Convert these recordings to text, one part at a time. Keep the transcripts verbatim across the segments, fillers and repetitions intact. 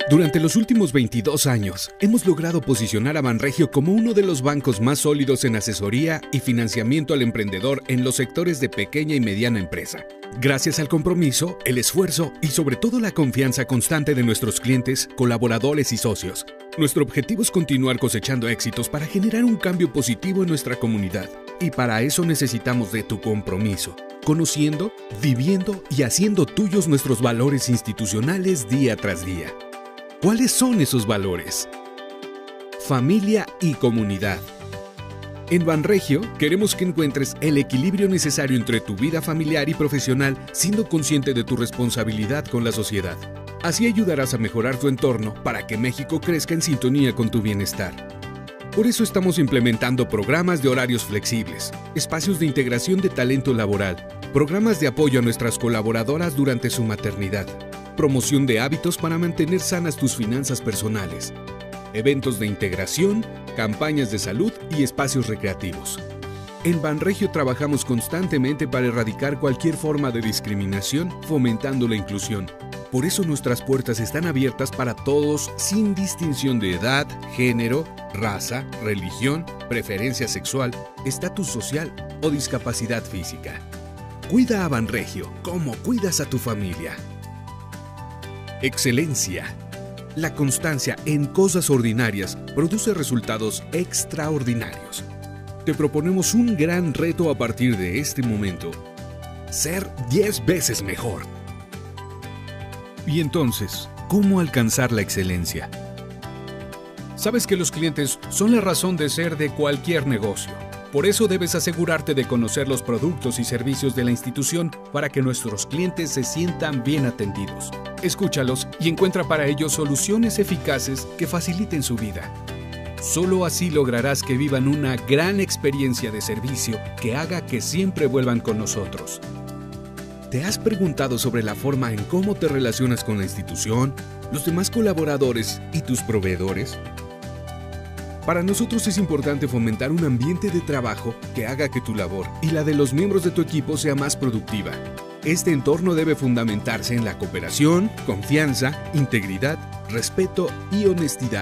Durante los últimos veintidós años, hemos logrado posicionar a Banregio como uno de los bancos más sólidos en asesoría y financiamiento al emprendedor en los sectores de pequeña y mediana empresa. Gracias al compromiso, el esfuerzo y sobre todo la confianza constante de nuestros clientes, colaboradores y socios. Nuestro objetivo es continuar cosechando éxitos para generar un cambio positivo en nuestra comunidad. Y para eso necesitamos de tu compromiso, conociendo, viviendo y haciendo tuyos nuestros valores institucionales día tras día. ¿Cuáles son esos valores? Familia y comunidad. En Banregio queremos que encuentres el equilibrio necesario entre tu vida familiar y profesional, siendo consciente de tu responsabilidad con la sociedad. Así ayudarás a mejorar tu entorno para que México crezca en sintonía con tu bienestar. Por eso estamos implementando programas de horarios flexibles, espacios de integración de talento laboral, programas de apoyo a nuestras colaboradoras durante su maternidad, promoción de hábitos para mantener sanas tus finanzas personales, eventos de integración, campañas de salud y espacios recreativos. En Banregio trabajamos constantemente para erradicar cualquier forma de discriminación, fomentando la inclusión. Por eso nuestras puertas están abiertas para todos sin distinción de edad, género, raza, religión, preferencia sexual, estatus social o discapacidad física. Cuida a Banregio como cuidas a tu familia. Excelencia. La constancia en cosas ordinarias produce resultados extraordinarios. Te proponemos un gran reto a partir de este momento: ser diez veces mejor. Y entonces, ¿cómo alcanzar la excelencia? Sabes que los clientes son la razón de ser de cualquier negocio. Por eso debes asegurarte de conocer los productos y servicios de la institución para que nuestros clientes se sientan bien atendidos. Escúchalos y encuentra para ellos soluciones eficaces que faciliten su vida. Solo así lograrás que vivan una gran experiencia de servicio que haga que siempre vuelvan con nosotros. ¿Te has preguntado sobre la forma en cómo te relacionas con la institución, los demás colaboradores y tus proveedores? Para nosotros es importante fomentar un ambiente de trabajo que haga que tu labor y la de los miembros de tu equipo sea más productiva. Este entorno debe fundamentarse en la cooperación, confianza, integridad, respeto y honestidad.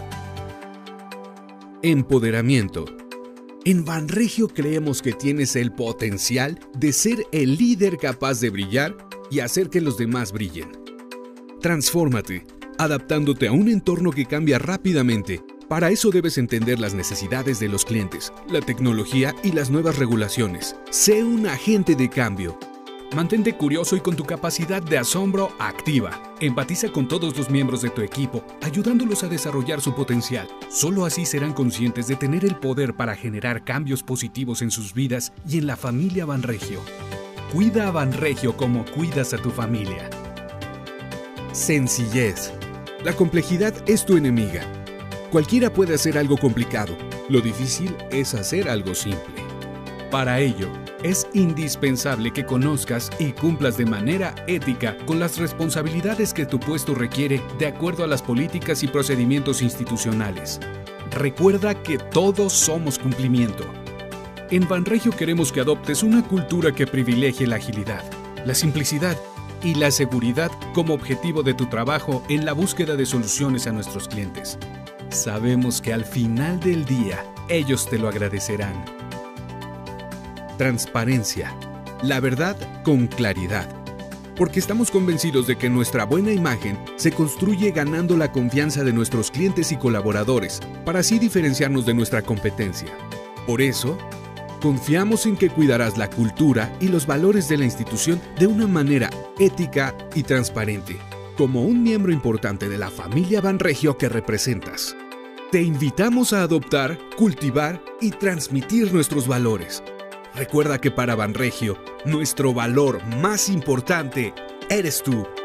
Empoderamiento. En Banregio creemos que tienes el potencial de ser el líder capaz de brillar y hacer que los demás brillen. Transfórmate, adaptándote a un entorno que cambia rápidamente. Para eso debes entender las necesidades de los clientes, la tecnología y las nuevas regulaciones. Sé un agente de cambio. Mantente curioso y con tu capacidad de asombro activa. Empatiza con todos los miembros de tu equipo, ayudándolos a desarrollar su potencial. Solo así serán conscientes de tener el poder para generar cambios positivos en sus vidas y en la familia Banregio. Cuida a Banregio como cuidas a tu familia. Sencillez. La complejidad es tu enemiga. Cualquiera puede hacer algo complicado. Lo difícil es hacer algo simple. Para ello, es indispensable que conozcas y cumplas de manera ética con las responsabilidades que tu puesto requiere de acuerdo a las políticas y procedimientos institucionales. Recuerda que todos somos cumplimiento. En Banregio queremos que adoptes una cultura que privilegie la agilidad, la simplicidad y la seguridad como objetivo de tu trabajo en la búsqueda de soluciones a nuestros clientes. Sabemos que al final del día, ellos te lo agradecerán. Transparencia. La verdad con claridad. Porque estamos convencidos de que nuestra buena imagen se construye ganando la confianza de nuestros clientes y colaboradores, para así diferenciarnos de nuestra competencia. Por eso, confiamos en que cuidarás la cultura y los valores de la institución de una manera ética y transparente, como un miembro importante de la familia Banregio que representas. Te invitamos a adoptar, cultivar y transmitir nuestros valores. Recuerda que para Banregio, nuestro valor más importante eres tú.